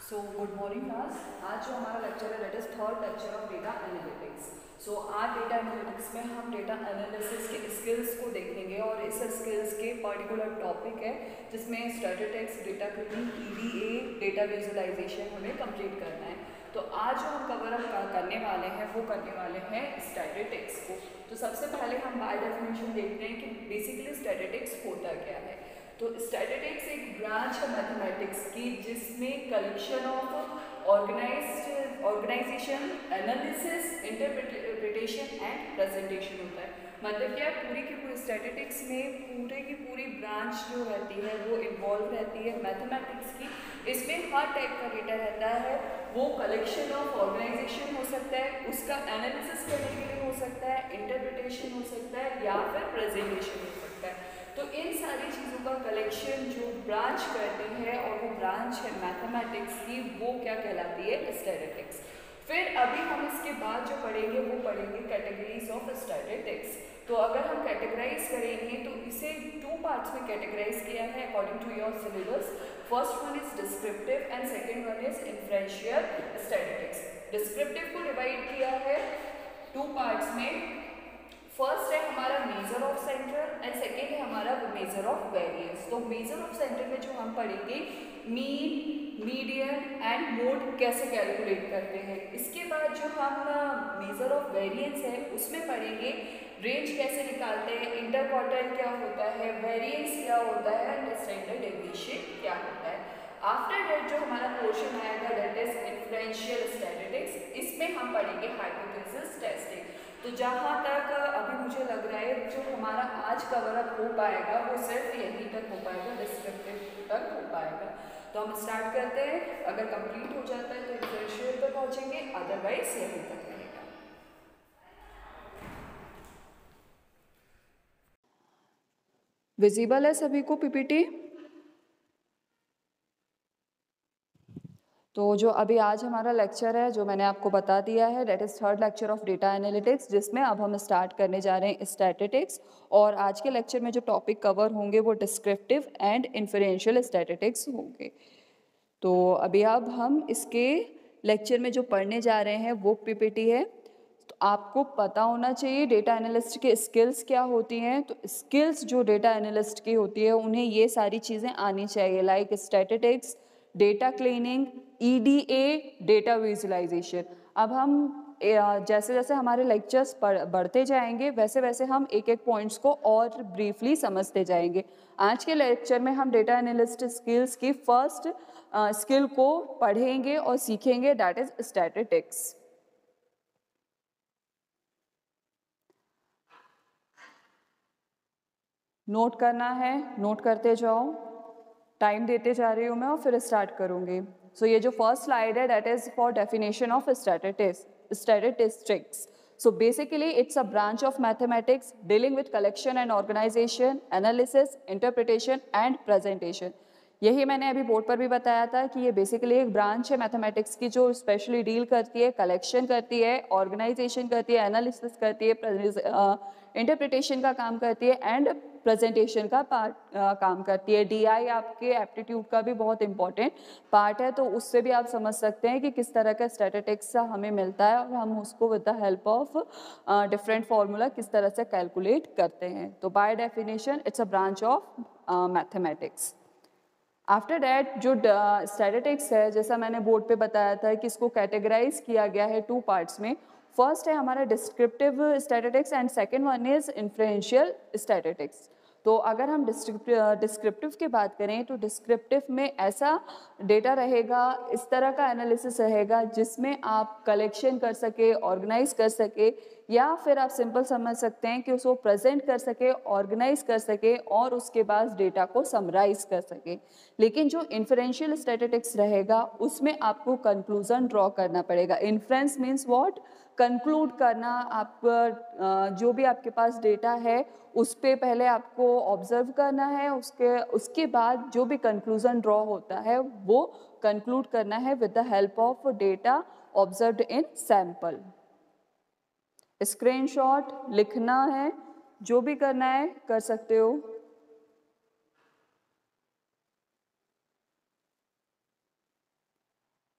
So good morning class. आज जो हमारा लेक्चर है that is third lecture of data analytics. So आज डेटा एनालिटिक्स में हम डेटा एनालिसिस के स्किल्स को देखेंगे और इस स्किल्स के पर्टिकुलर टॉपिक है जिसमें statistics, data cleaning, EDA, data visualisation हमें कंप्लीट करना है। तो आज जो हम कवर अप करने वाले हैं वो करने वाले हैं स्टैटिस्टिक्स को। तो सबसे पहले हम बाय डेफिनेशन देखते हैं कि बेसिकली स्टैटिस्टिक्स होता क्या है। तो स्टैटिस्टिक्स एक ब्रांच है मैथमेटिक्स की जिसमें collection of organisation, analysis, interpretation and presentation होता है। मतलब क्या पूरी की पूरी स्टैटिस्टिक्स में पूरे की पूरी ब्रांच जो रहती है वो इन्वॉल्व रहती है मैथमेटिक्स की। इसमें हर टाइप का डेटा रहता है, वो कलेक्शन ऑफ ऑर्गेनाइजेशन हो सकता है, उसका एनालिसिस करने के लिए हो सकता है, इंटरप्रिटेशन हो सकता है या फिर प्रेजेंटेशन हो सकता है। तो इन सारी चीज़ों का कलेक्शन जो ब्रांच करती है और वो ब्रांच है मैथमेटिक्स की, वो क्या कहलाती है? स्टैटिस्टिक्स। फिर अभी हम इसके बाद जो पढ़ेंगे वो पढ़ेंगे कैटेगरीज ऑफ स्टैटिस्टिक्स। तो अगर हम कैटेगराइज करेंगे तो इसे टू पार्ट्स में कैटेगराइज किया है according to your syllabus. First one is descriptive and second one is inferential statistics. Descriptive को डिवाइड किया है टू पार्ट्स में। फर्स्ट है हमारा measure of centre and second है हमारा मेजर ऑफ वेरिएंस। तो मेजर ऑफ सेंटर में जो हम पढ़ेंगे मीन, मीडियन एंड मोड कैसे कैलकुलेट करते हैं। इसके बाद जो हम मेजर ऑफ वेरिएंस है उसमें पढ़ेंगे रेंज कैसे निकालते हैं, इंटर क्वार्टाइल क्या होता है, वेरिएंस क्या होता है एंड स्टैंडर्ड डेविएशन क्या होता है। आफ्टर दैट जो हमारा पोर्शन आएगा दैट इज इन्फ्रेंशियल स्टैटिस्टिक्स। इसमें हम पढ़ेंगे हाइपोथेसिस टेस्टिंग। तो जहाँ तक अभी मुझे लग रहा है जो हमारा आज कवर अप हो पाएगा वो सिर्फ यहीं तक हो पाएगा, डिस्क्रिप्टिव तक हो पाएगा। तो हम स्टार्ट करते हैं। अगर कंप्लीट हो जाता है तो इन्फ्रेंशियल पर पहुँचेंगे, अदरवाइज यहीं तक रहेगा। विजिबल है सभी को पीपीटी? तो जो अभी आज हमारा लेक्चर है जो मैंने आपको बता दिया है that is third lecture of data analytics, जिसमें अब हम स्टार्ट करने जा रहे हैं स्टैटिस्टिक्स। और आज के लेक्चर में जो टॉपिक कवर होंगे वो डिस्क्रिप्टिव एंड इन्फरेंशियल स्टैटिस्टिक्स होंगे। तो अभी अब हम इसके लेक्चर में जो पढ़ने जा रहे हैं वो पीपीटी है। तो आपको पता होना चाहिए डेटा एनालिस्ट के स्किल्स क्या होती हैं। तो स्किल्स जो डेटा एनालिस्ट की होती है उन्हें ये सारी चीज़ें आनी चाहिए, like statistics, data cleaning, EDA, data visualisation. अब हम जैसे जैसे हमारे लेक्चर्स बढ़ते जाएंगे वैसे वैसे हम एक एक पॉइंट्स को और ब्रीफली समझते जाएंगे। आज के लेक्चर में हम डेटा एनालिस्ट स्किल्स की फर्स्ट स्किल को पढ़ेंगे और सीखेंगे, दैट इज स्टैटिस्टिक्स। नोट करना है, नोट करते जाओ, टाइम देते जा रही हूँ मैं और फिर स्टार्ट करूँगी। सो ये जो फर्स्ट स्लाइड है that is for definition of statistics. So basically it's a branch of mathematics dealing with collection and organization, analysis, interpretation and presentation. यही मैंने अभी बोर्ड पर भी बताया था कि ये बेसिकली एक ब्रांच है मैथमेटिक्स की जो स्पेशली डील करती है, कलेक्शन करती है, ऑर्गेनाइजेशन करती है, एनालिसिस करती है, इंटरप्रिटेशन का काम करती है एंड प्रेजेंटेशन का काम करती है। डीआई आपके एप्टीट्यूड का भी बहुत इंपॉर्टेंट पार्ट है, तो उससे भी आप समझ सकते हैं कि किस तरह का स्टैटिस्टिक्स हमें मिलता है और हम उसको with the help of different formula किस तरह से कैलकुलेट करते हैं। तो by definition it's a branch of mathematics. After that जो स्टैटिस्टिक्स है, जैसा मैंने बोर्ड पे बताया था कि इसको कैटेगराइज किया गया है टू पार्ट्स में। फर्स्ट है हमारा descriptive statistics and second one is inferential statistics. तो अगर हम डिस्क्रिप्टिव की बात करें तो डिस्क्रिप्टिव में ऐसा डेटा रहेगा, इस तरह का एनालिसिस रहेगा जिसमें आप कलेक्शन कर सके, ऑर्गेनाइज कर सके, या फिर आप सिंपल समझ सकते हैं कि उसको प्रेजेंट कर सके, ऑर्गेनाइज कर सके और उसके बाद डेटा को समराइज कर सके। लेकिन जो इन्फरेंशियल स्टैटिस्टिक्स रहेगा उसमें आपको कंक्लूजन ड्रॉ करना पड़ेगा। Inference means what? कंक्लूड करना। आप जो भी आपके पास डेटा है उस पे पहले आपको ऑब्जर्व करना है, उसके बाद जो भी कंक्लूजन ड्रॉ होता है वो कंक्लूड करना है with the help of data observed in sample. Screenshot लिखना है, जो भी करना है कर सकते हो।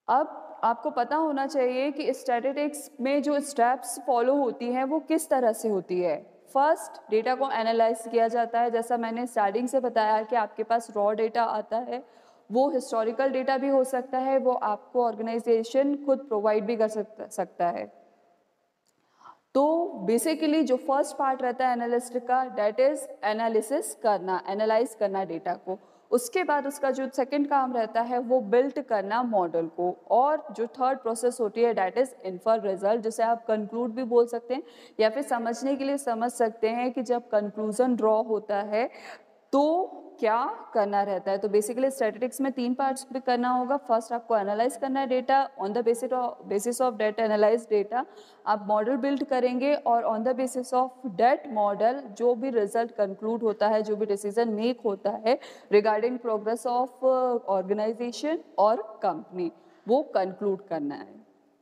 अब आपको पता होना चाहिए कि स्टैटिस्टिक्स में जो स्टेप्स फॉलो होती हैं वो किस तरह से होती है। फर्स्ट, डेटा को एनालाइज किया जाता है, जैसा मैंने स्टार्टिंग से बताया कि आपके पास रॉ डेटा आता है, वो हिस्टोरिकल डेटा भी हो सकता है, वो आपको ऑर्गेनाइजेशन खुद प्रोवाइड भी कर सकता है। तो बेसिकली जो फर्स्ट पार्ट रहता है एनालिस्ट का, डेट इज एनालिसिस करना, एनालाइज करना डेटा को। उसके बाद उसका जो सेकंड काम रहता है वो बिल्ड करना मॉडल को, और जो थर्ड प्रोसेस होती है डेट इज इन्फर रिजल्ट, जिसे आप कंक्लूड भी बोल सकते हैं, या फिर समझने के लिए समझ सकते हैं कि जब कंक्लूजन ड्रॉ होता है तो क्या करना रहता है। तो बेसिकली स्टैटिस्टिक्स में 3 पार्ट्स पे करना होगा। फर्स्ट आपको एनालाइज करना है data, on the basis of that analyse data आप मॉडल बिल्ड करेंगे, और on the basis of that model जो भी रिजल्ट कंक्लूड होता है, जो भी डिसीजन मेक होता है रिगार्डिंग प्रोग्रेस ऑफ ऑर्गेनाइजेशन और कंपनी, वो कंक्लूड करना है।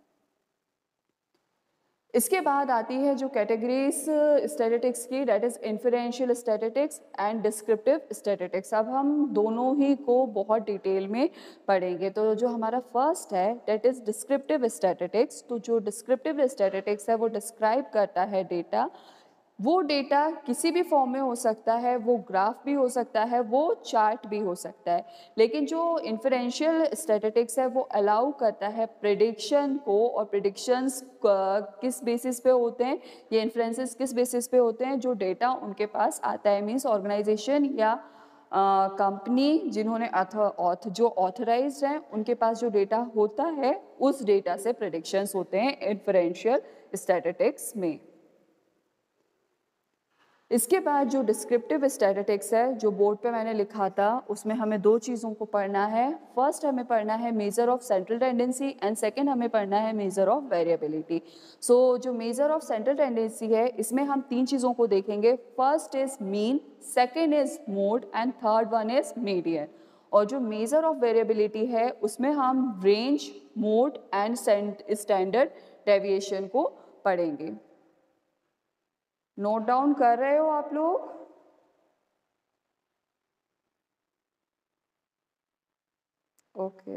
इसके बाद आती है जो कैटेगरीज स्टैटिस्टिक्स की, that is inferential statistics and descriptive statistics. अब हम दोनों ही को बहुत डिटेल में पढ़ेंगे। तो जो हमारा फर्स्ट है डेट इज डिस्क्रिप्टिव स्टैटिस्टिक्स। तो जो डिस्क्रिप्टिव स्टैटिस्टिक्स है वो डिस्क्राइब करता है डेटा। वो डेटा किसी भी फॉर्म में हो सकता है, वो ग्राफ भी हो सकता है, वो चार्ट भी हो सकता है। लेकिन जो इन्फरेंशियल स्टैटिस्टिक्स है वो अलाउ करता है प्रेडिक्शन को, और प्रेडिक्शंस किस बेसिस पे होते हैं, ये इन्फ्लुएंसेस किस बेसिस पे होते हैं, जो डेटा उनके पास आता है, मीन्स ऑर्गेनाइजेशन या कंपनी जिन्होंने जो ऑथराइज्ड हैं उनके पास जो डेटा होता है उस डेटा से प्रेडिक्शंस होते हैं इन्फरेंशियल स्टैटिस्टिक्स में। इसके बाद जो डिस्क्रिप्टिव स्टैटिस्टिक्स है, जो बोर्ड पे मैंने लिखा था, उसमें हमें 2 चीज़ों को पढ़ना है। फर्स्ट हमें पढ़ना है measure of central tendency, and second हमें पढ़ना है मेजर ऑफ वेरिएबिलिटी। सो जो मेजर ऑफ सेंट्रल टेंडेंसी है इसमें हम 3 चीज़ों को देखेंगे। First is mean, second is mode, and third one is median. और जो मेजर ऑफ वेरिएबिलिटी है उसमें हम range, mode and standard deviation को पढ़ेंगे। नोट डाउन कर रहे हो आप लोग? ओके।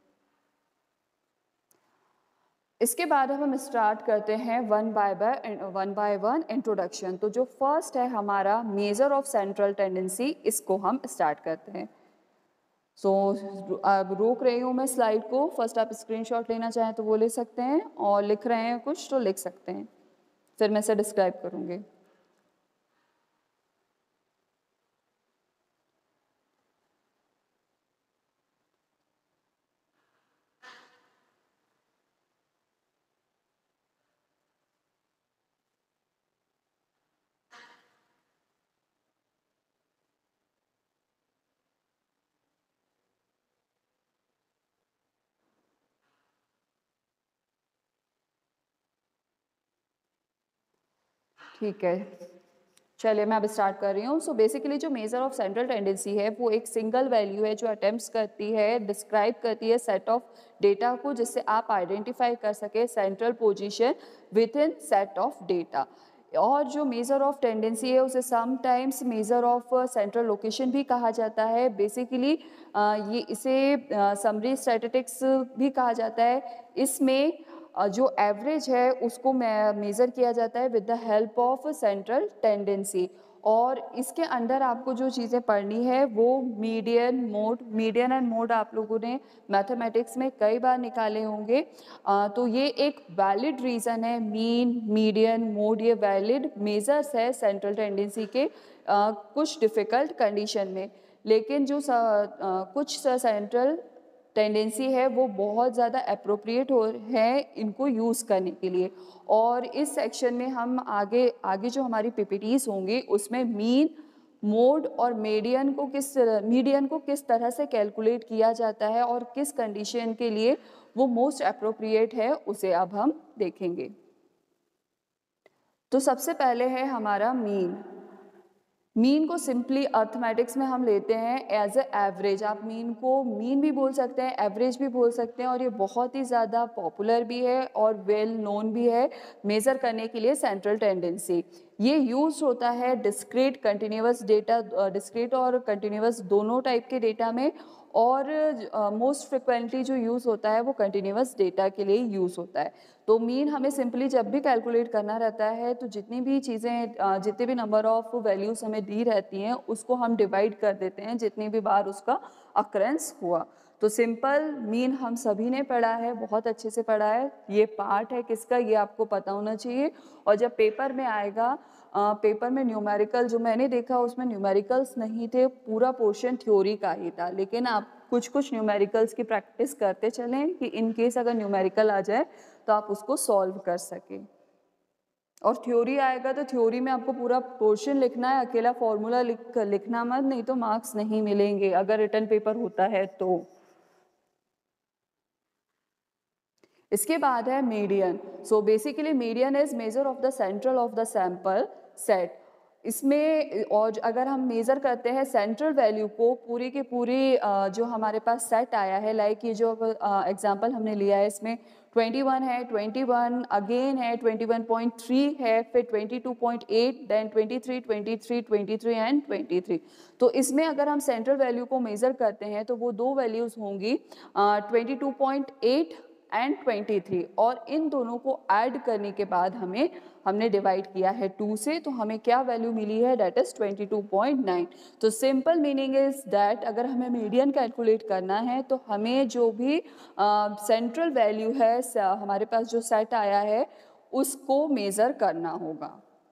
इसके बाद हम स्टार्ट करते हैं वन बाय वन इंट्रोडक्शन। तो जो फर्स्ट है हमारा मेजर ऑफ सेंट्रल टेंडेंसी, इसको हम स्टार्ट करते हैं। अब रोक रही हूँ मैं स्लाइड को। फर्स्ट आप स्क्रीनशॉट लेना चाहें तो वो ले सकते हैं, और लिख रहे हैं कुछ तो लिख सकते हैं, फिर मैं इसे डिस्क्राइब करूँगी। ठीक है, चलिए मैं अब स्टार्ट कर रही हूँ। सो बेसिकली जो मेजर ऑफ सेंट्रल टेंडेंसी है वो एक सिंगल वैल्यू है जो अटेम्प्ट करती है, डिस्क्राइब करती है सेट ऑफ डेटा को, जिससे आप आइडेंटिफाई कर सके central position within set of data. और जो मेजर ऑफ टेंडेंसी है उसे sometimes measure of central location भी कहा जाता है। बेसिकली ये इसे समरी स्टैटिस्टिक्स भी कहा जाता है। इसमें जो एवरेज है उसको मेज़र किया जाता है with the help of central tendency. और इसके अंदर आपको जो चीज़ें पढ़नी है वो median, mode. Median and mode आप लोगों ने मैथमेटिक्स में कई बार निकाले होंगे। तो ये एक वैलिड रीज़न है, मीन, मीडियन, मोड, ये वैलिड मेजर्स है सेंट्रल टेंडेंसी के कुछ डिफ़िकल्ट कंडीशन में। लेकिन जो कुछ सेंट्रल टेंडेंसी है वो बहुत ज़्यादा अप्रोप्रिएट है इनको यूज़ करने के लिए। और इस सेक्शन में हम आगे जो हमारी पीपीटीज होंगी उसमें मीन, मोड और मीडियन को किस तरह से कैलकुलेट किया जाता है और किस कंडीशन के लिए वो मोस्ट अप्रोप्रिएट है उसे अब हम देखेंगे। तो सबसे पहले है हमारा मीन। मीन को सिंपली अर्थमेटिक्स में हम लेते हैं एज ए एवरेज। आप मीन को मीन भी बोल सकते हैं, एवरेज भी बोल सकते हैं, और ये बहुत ही ज़्यादा पॉपुलर भी है और वेल नोन भी है मेज़र करने के लिए सेंट्रल टेंडेंसी। ये यूज होता है डिस्क्रीट कंटिन्यूअस डेटा, डिस्क्रीट और कंटिन्यूअस दोनों टाइप के डेटा में, और मोस्ट फ्रिक्वेंटली जो यूज़ होता है वो कंटिन्यूअस डेटा के लिए यूज़ होता है। तो मीन हमें सिंपली जब भी कैलकुलेट करना रहता है तो जितनी भी चीज़ें, जितने भी नंबर ऑफ वैल्यूज़ हमें दी रहती हैं उसको हम डिवाइड कर देते हैं जितनी भी बार उसका अक्रेंस हुआ। तो सिंपल मीन हम सभी ने पढ़ा है, बहुत अच्छे से पढ़ा है। ये पार्ट है किसका, ये आपको पता होना चाहिए। और जब पेपर में आएगा, पेपर में न्यूमेरिकल जो मैंने देखा उसमें न्यूमेरिकल्स नहीं थे, पूरा पोर्शन थ्योरी का ही था, लेकिन आप कुछ कुछ न्यूमेरिकल्स की प्रैक्टिस करते चलें कि इन केस अगर न्यूमेरिकल आ जाए तो आप उसको सॉल्व कर सकें। और थ्योरी आएगा तो थ्योरी में आपको पूरा पोर्शन लिखना है, अकेला फॉर्मूला लिखना मत, नहीं तो मार्क्स नहीं मिलेंगे अगर रिटन पेपर होता है तो। इसके बाद है median. So basically median is measure of the central of the sample set. इसमें और अगर हम मेज़र करते हैं सेंट्रल वैल्यू को पूरी की पूरी जो हमारे पास सेट आया है, लाइक ये जो एग्जांपल हमने लिया है इसमें 21 है, 21 अगेन है, 21.3 है, फिर 22.8, देन 23, 23, 23 एंड 23। तो इसमें अगर हम सेंट्रल वैल्यू को मेज़र करते हैं तो वो दो वैल्यूज़ होंगी 22.8 एंड 23, और इन दोनों को ऐड करने के बाद हमने डिवाइड किया है 2 से, तो हमें क्या वैल्यू मिली है, दैट इज 22.9। तो सिंपल मीनिंग इज दैट अगर हमें मीडियन कैलकुलेट करना है तो हमें जो भी सेंट्रल वैल्यू है हमारे पास जो सेट आया है उसको मेज़र करना होगा।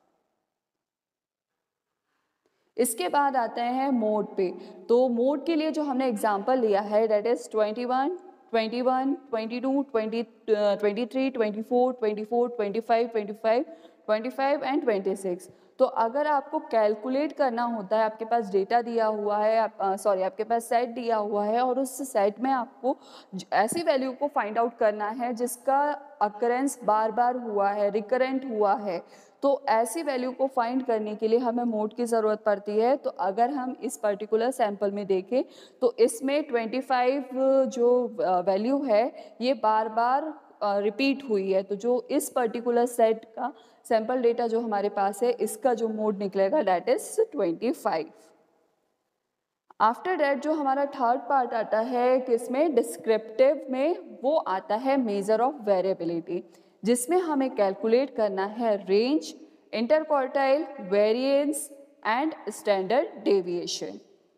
इसके बाद आते हैं मोड पे। तो मोड के लिए जो हमने एग्जांपल लिया है दैट इज 21, 21, 22, 20, 23, 24, 24, 25, 25, 25 एंड 26। तो अगर आपको कैलकुलेट करना होता है, आपके पास डेटा दिया हुआ है, आपके पास सेट दिया हुआ है और उस सेट में आपको ऐसी वैल्यू को फाइंड आउट करना है जिसका अकरेंस बार बार हुआ है, रिकरेंट हुआ है, तो ऐसी वैल्यू को फाइंड करने के लिए हमें मोड की ज़रूरत पड़ती है। तो अगर हम इस पर्टिकुलर सैंपल में देखें तो इसमें 25 जो वैल्यू है ये बार बार रिपीट हुई है। तो जो इस पर्टिकुलर सेट का सैंपल डेटा जो हमारे पास है इसका जो मोड निकलेगा दैट इज 25। आफ्टर दैट जो हमारा थर्ड पार्ट आता है किसमें, डिस्क्रिप्टिव में, वो आता है मेजर ऑफ वेरिएबिलिटी, जिसमें हमें कैलकुलेट करना है range, interquartile, variance and standard deviation.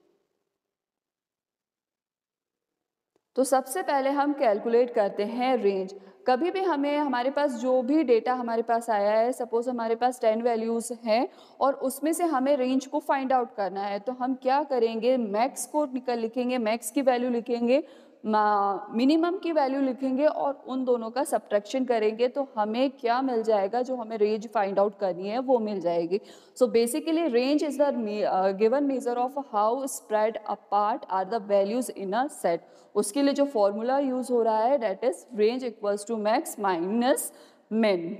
तो सबसे पहले हम कैलकुलेट करते हैं रेंज। कभी भी हमें हमारे पास जो भी डेटा हमारे पास आया है, सपोज हमारे पास 10 वैल्यूज़ हैं और उसमें से हमें रेंज को फाइंड आउट करना है, तो हम क्या करेंगे, मैक्स को लिखेंगे, मैक्स की वैल्यू लिखेंगे, मिनिमम की वैल्यू लिखेंगे और उन दोनों का सब्ट्रैक्शन करेंगे, तो हमें क्या मिल जाएगा, जो हमें रेंज फाइंड आउट करनी है वो मिल जाएगी। So basically range is the given measure of how spread apart are the values in a set. उसके लिए जो फॉर्मूला यूज हो रहा है that is range equals to max minus min.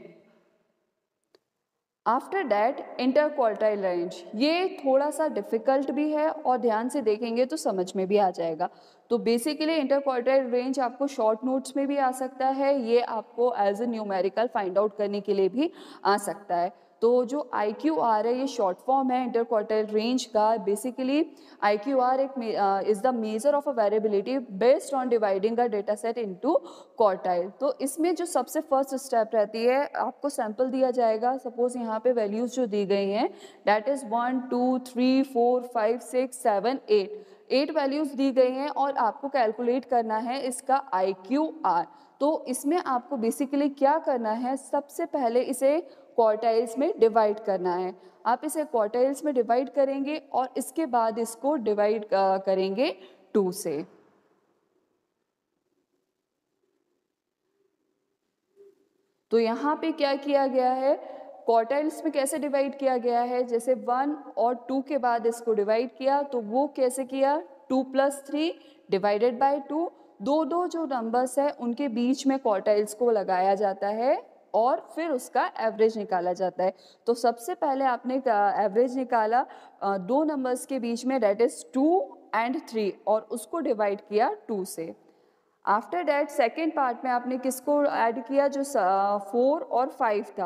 After that interquartile range, ये थोड़ा सा difficult भी है और ध्यान से देखेंगे तो समझ में भी आ जाएगा। तो बेसिकली इंटरक्वार्टाइल रेंज आपको शॉर्ट नोट्स में भी आ सकता है, ये आपको as a numerical find out करने के लिए भी आ सकता है। तो जो IQR है ये शॉर्ट फॉर्म है इंटरक्वार्टाइल रेंज का। बेसिकली IQR एक is the measure of a variability based on dividing a data set into quartile. तो इसमें जो सबसे फर्स्ट स्टेप रहती है, आपको सैंपल दिया जाएगा, सपोज यहाँ पे वैल्यूज जो दी गई हैं दैट इज 1, 2, 3, 4, 5, 6, 7, 8 वैल्यूज दी गई हैं और आपको कैलकुलेट करना है इसका IQR। तो इसमें आपको बेसिकली क्या करना है, सबसे पहले इसे क्वार्टाइल्स में डिवाइड करना है। आप इसे क्वार्टाइल्स में डिवाइड करेंगे और इसके बाद इसको डिवाइड करेंगे 2 से। तो यहाँ पे क्या किया गया है, क्वार्टाइल्स में कैसे डिवाइड किया गया है, जैसे 1 और 2 के बाद इसको डिवाइड किया, तो वो कैसे किया, 2 + 3 डिवाइडेड बाय 2। दो जो नंबर्स है उनके बीच में क्वार्टाइल्स को लगाया जाता है और फिर उसका एवरेज निकाला जाता है। तो सबसे पहले आपने एवरेज निकाला दो नंबर्स के बीच में दैट इज 2 एंड 3 और उसको डिवाइड किया 2 से। आफ्टर डैट सेकेंड पार्ट में आपने किसको ऐड किया, जो 4 और 5 था,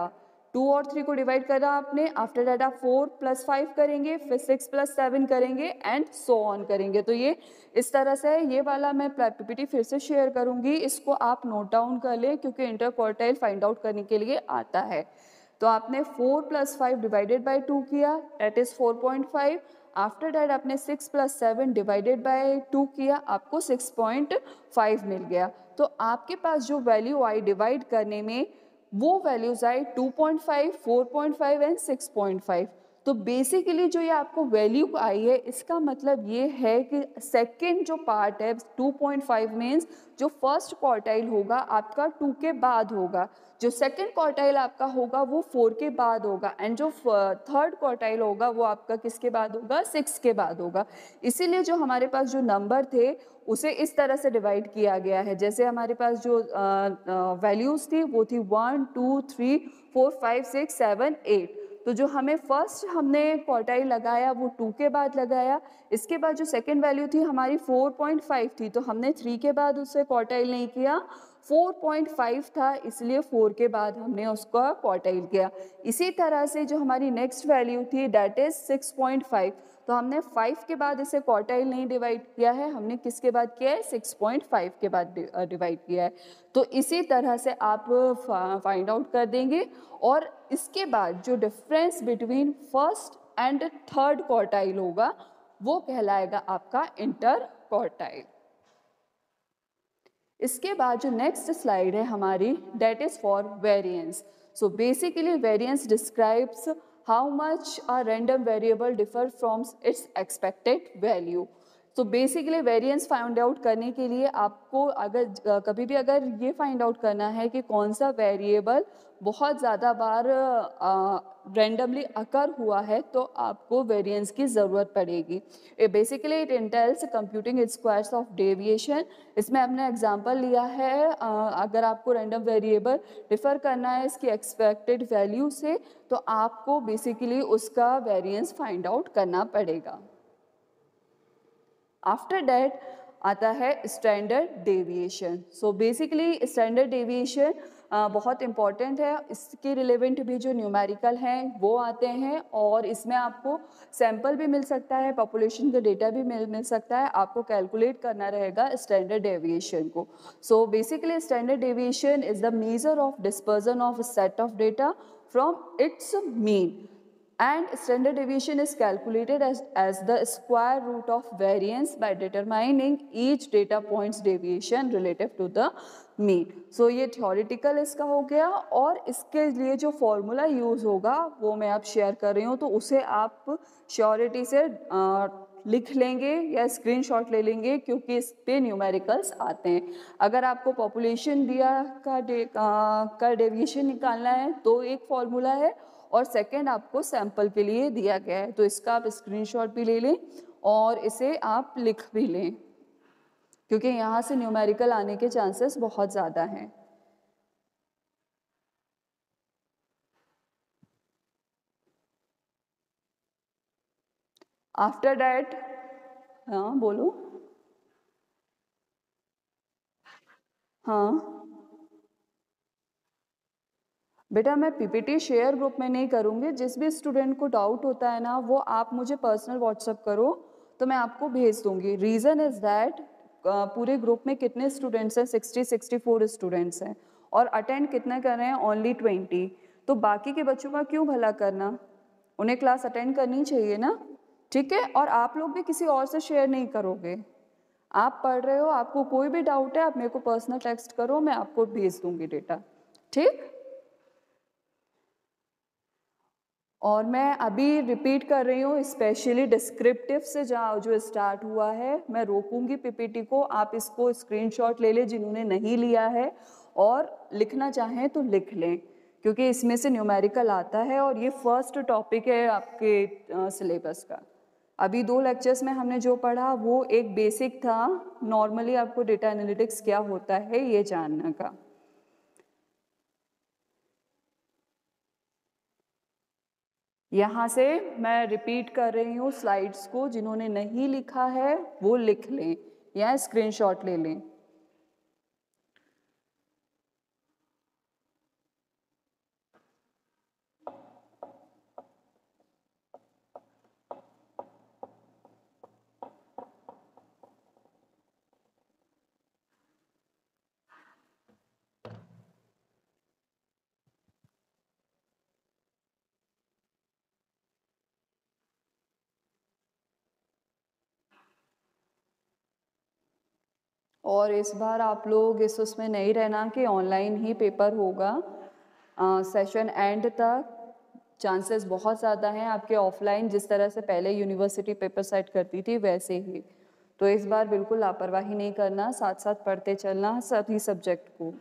2 और 3 को डिवाइड करा आपने, आफ्टर दैट आप 4 + 5 करेंगे, फिर 6 + 7 करेंगे एंड सो ऑन करेंगे। तो ये इस तरह से है। ये वाला मैं पीपीटी फिर से शेयर करूंगी, इसको आप नोट डाउन कर लें क्योंकि इंटर क्वार्टाइल फाइंड आउट करने के लिए आता है। तो आपने 4 + 5 डिवाइडेड बाय 2 किया, दैट इज 4.5। आफ्टर दैट आपने 6 + 7 डिवाइडेड बाय 2 किया, आपको 6.5 मिल गया। तो आपके पास जो वैल्यू आई डिवाइड करने में, वो वैल्यूज आई 2.5, 4.5 एंड 6.5। तो बेसिकली जो ये आपको वैल्यू आई है, इसका मतलब ये है कि सेकंड जो पार्ट है 2.5 मीन्स जो फर्स्ट क्वार्टाइल होगा आपका 2 के बाद होगा, जो सेकंड क्वार्टाइल आपका होगा वो 4 के बाद होगा, एंड जो थर्ड क्वार्टाइल होगा वो आपका किसके बाद होगा, 6 के बाद होगा। इसीलिए जो हमारे पास जो नंबर थे उसे इस तरह से डिवाइड किया गया है। जैसे हमारे पास जो वैल्यूज थी वो थी 1, 2, 3, 4, 5, 6, 7, 8। तो जो हमें फर्स्ट हमने क्वार्टाइल लगाया वो 2 के बाद लगाया। इसके बाद जो सेकंड वैल्यू थी हमारी 4.5 थी, तो हमने 3 के बाद उससे क्वार्टाइल नहीं किया, 4.5 था इसलिए 4 के बाद हमने उसका क्वार्टाइल किया। इसी तरह से जो हमारी नेक्स्ट वैल्यू थी दैट इज 6.5, तो हमने 5 के बाद इसे क्वार्टाइल नहीं डिवाइड किया है, हमने किसके बाद किया है, 6.5 के बाद डिवाइड किया है। तो इसी तरह से आप फाइंड आउट कर देंगे। और इसके बाद जो difference between first and third quartile होगा वो कहलाएगा आपका इंटर क्वार्टाइल। इसके बाद जो नेक्स्ट स्लाइड है हमारी, that is for variance. So basically variance describes how much a random variable differ from its expected value. तो बेसिकली वेरिएंस फाइंड आउट करने के लिए आपको अगर कभी भी अगर ये फाइंड आउट करना है कि कौन सा वेरिएबल बहुत ज़्यादा बार रैंडमली अकर हुआ है, तो आपको वेरिएंस की ज़रूरत पड़ेगी। Basically it entails computing squares of deviation. इसमें हमने एग्जांपल लिया है, अगर आपको रैंडम वेरिएबल डिफर करना है इसकी एक्सपेक्टेड वैल्यू से, तो आपको बेसिकली उसका वेरिएंस फाइंड आउट करना पड़ेगा। आफ्टर दैट आता है standard deviation. So basically standard deviation बहुत इंपॉर्टेंट है। इसके रिलेवेंट भी जो न्यूमेरिकल हैं वो आते हैं, और इसमें आपको सैंपल भी मिल सकता है, पॉपुलेशन का डेटा भी मिल सकता है। आपको कैलकुलेट करना रहेगा स्टैंडर्ड डेविएशन को। So basically standard deviation is the measure of dispersion of set of data from its mean, and standard deviation is calculated as the square root of variance by determining each data points deviation relative to the mean. So ये theoretical इसका हो गया, और इसके लिए जो formula use होगा वो मैं आप शेयर कर रही हूँ, तो उसे आप श्योरिटी से लिख लेंगे या स्क्रीनशॉट ले लेंगे क्योंकि इस पे न्यूमेरिकल्स आते हैं। अगर आपको पॉपुलेशन दिया का डेविएशन निकालना है तो एक फॉर्मूला है, और सेकंड आपको सैंपल के लिए दिया गया है, तो इसका आप स्क्रीनशॉट भी ले लें और इसे आप लिख भी लें क्योंकि यहाँ से न्यूमेरिकल आने के चांसेस बहुत ज़्यादा हैं। आफ्टर डैट, हाँ बोलो। हाँ बेटा, मैं पीपीटी शेयर ग्रुप में नहीं करूँगी। जिस भी स्टूडेंट को डाउट होता है ना, वो आप मुझे पर्सनल व्हाट्सअप करो तो मैं आपको भेज दूँगी। रीज़न इज़ दैट पूरे ग्रुप में कितने स्टूडेंट्स हैं, 64 स्टूडेंट्स हैं, और अटेंड कितने कर रहे हैं, ओनली 20। तो बाकी के बच्चों का क्यों भला करना, उन्हें क्लास अटेंड करनी चाहिए ना, ठीक है। और आप लोग भी किसी और से शेयर नहीं करोगे। आप पढ़ रहे हो, आपको कोई भी डाउट है आप मेरे को पर्सनल टेक्स्ट करो, मैं आपको भेज दूँगी डेटा, ठीक। और मैं अभी रिपीट कर रही हूँ, स्पेशली डिस्क्रिप्टिव से जो स्टार्ट हुआ है, मैं रोकूंगी पीपीटी को। आप इसको स्क्रीनशॉट ले लें जिन्होंने नहीं लिया है, और लिखना चाहें तो लिख लें क्योंकि इसमें से न्यूमेरिकल आता है और ये फर्स्ट टॉपिक है आपके सिलेबस का। अभी 2 लेक्चर्स में हमने जो पढ़ा वो एक बेसिक था, नॉर्मली आपको डेटा एनालिटिक्स क्या होता है ये जानने का। यहाँ से मैं रिपीट कर रही हूँ स्लाइड्स को, जिन्होंने नहीं लिखा है वो लिख लें या स्क्रीनशॉट ले लें। और इस बार आप लोग इस उसमें नहीं रहना कि ऑनलाइन ही पेपर होगा सेशन एंड तक। चांसेस बहुत ज़्यादा हैं आपके ऑफलाइन जिस तरह से पहले यूनिवर्सिटी पेपर सेट करती थी वैसे ही। तो इस बार बिल्कुल लापरवाही नहीं करना, साथ साथ पढ़ते चलना सभी सब्जेक्ट को।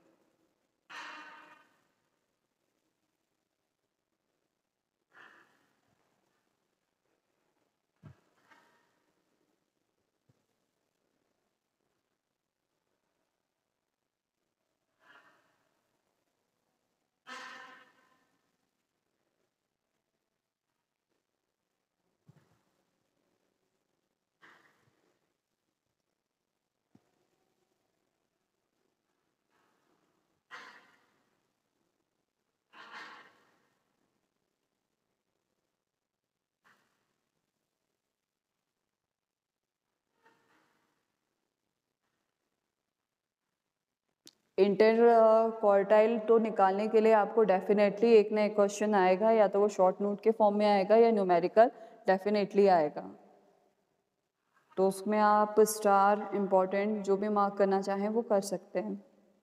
इंटर क्वार्टाइल तो निकालने के लिए आपको डेफिनेटली एक ना एक क्वेश्चन आएगा, या तो वो शॉर्ट नोट के फॉर्म में आएगा या न्यूमेरिकल डेफिनेटली आएगा। तो उसमें आप स्टार इम्पोर्टेंट जो भी मार्क करना चाहें वो कर सकते हैं।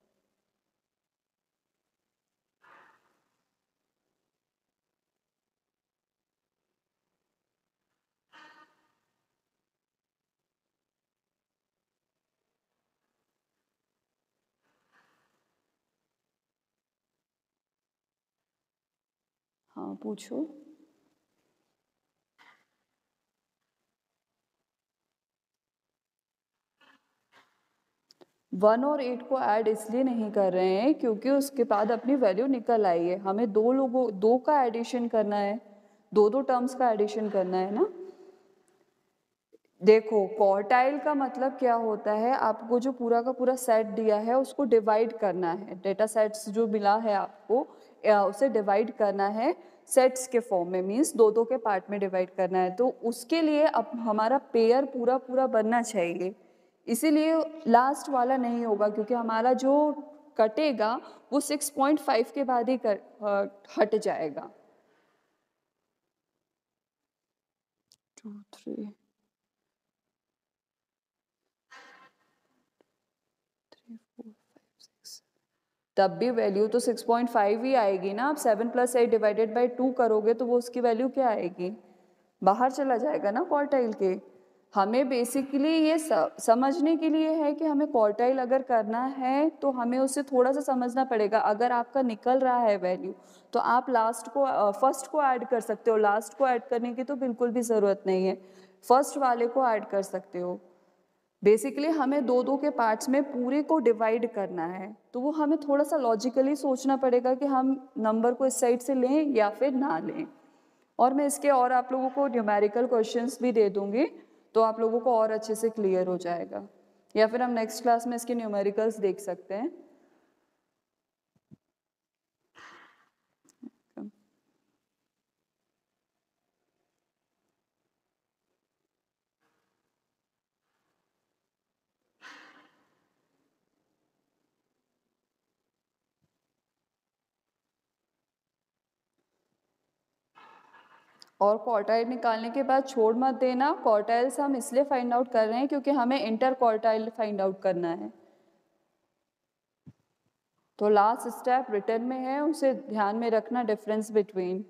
हाँ पूछो। 1 और 8 को ऐड इसलिए नहीं कर रहे हैं क्योंकि उसके बाद अपनी वैल्यू निकल आई है। हमें दो का एडिशन करना है, दो टर्म्स का एडिशन करना है ना। देखो क्वार्टाइल का मतलब क्या होता है, आपको जो पूरा का पूरा सेट दिया है उसको डिवाइड करना है। डेटा सेट्स जो मिला है आपको उसे डिवाइड करना है सेट्स के फॉर्म में, मीन्स दो के पार्ट में डिवाइड करना है। तो उसके लिए अब हमारा पेयर पूरा पूरा बनना चाहिए, इसीलिए लास्ट वाला नहीं होगा क्योंकि हमारा जो कटेगा वो 6.5 के बाद ही हट जाएगा। 2 3 3 4 5 6 तब भी वैल्यू तो 6.5 ही आएगी ना। आप 7 + 8 डिवाइडेड बाई 2 करोगे तो वो उसकी वैल्यू क्या आएगी, बाहर चला जाएगा ना क्वार्टाइल के। हमें बेसिकली ये समझने के लिए है कि हमें क्वार्टाइल अगर करना है तो हमें उसे थोड़ा सा समझना पड़ेगा। अगर आपका निकल रहा है वैल्यू तो आप लास्ट को फर्स्ट को ऐड कर सकते हो, लास्ट को ऐड करने की तो बिल्कुल भी ज़रूरत नहीं है, फर्स्ट वाले को ऐड कर सकते हो। बेसिकली हमें दो के पार्ट्स में पूरे को डिवाइड करना है, तो वो हमें थोड़ा सा लॉजिकली सोचना पड़ेगा कि हम नंबर को इस साइड से लें या फिर ना लें। और मैं इसके और आप लोगों को न्यूमेरिकल क्वेश्चंस भी दे दूंगी तो आप लोगों को और अच्छे से क्लियर हो जाएगा, या फिर हम नेक्स्ट क्लास में इसके न्यूमेरिकल्स देख सकते हैं। और क्वार्टाइल निकालने के बाद छोड़ मत देना। क्वार्टाइल्स हम इसलिए फाइंड आउट कर रहे हैं क्योंकि हमें इंटर क्वार्टाइल फाइंड आउट करना है। तो लास्ट स्टेप रिटर्न में है, उसे ध्यान में रखना, डिफरेंस बिटवीन।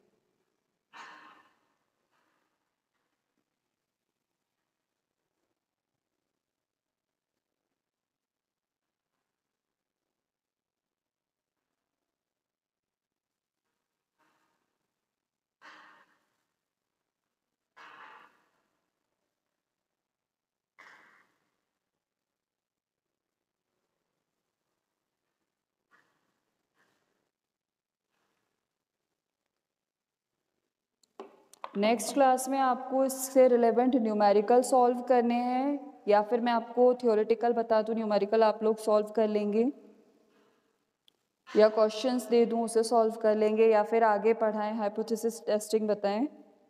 नेक्स्ट क्लास में आपको इससे रिलेवेंट न्यूमेरिकल सॉल्व करने हैं, या फिर मैं आपको थ्योरेटिकल बता दूं, न्यूमेरिकल आप लोग सॉल्व कर लेंगे, या क्वेश्चंस दे दूं उसे सॉल्व कर लेंगे, या फिर आगे पढ़ाएं, हाइपोथेसिस टेस्टिंग बताएं।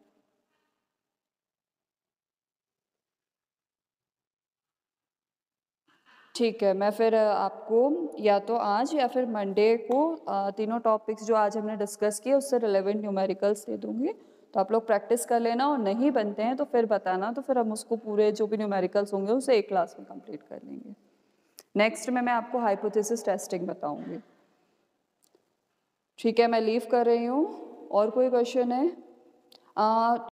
ठीक है, मैं फिर आपको या तो आज या फिर मंडे को तीनों टॉपिक्स जो आज हमने डिस्कस किए उससे रिलेवेंट न्यूमेरिकल्स दे दूंगी, तो आप लोग प्रैक्टिस कर लेना, और नहीं बनते हैं तो फिर बताना, तो फिर हम उसको पूरे जो भी न्यूमेरिकल्स होंगे उसे एक क्लास में कंप्लीट कर लेंगे। नेक्स्ट में मैं आपको हाइपोथेसिस टेस्टिंग बताऊंगी। ठीक है, मैं लीव कर रही हूँ। और कोई क्वेश्चन है?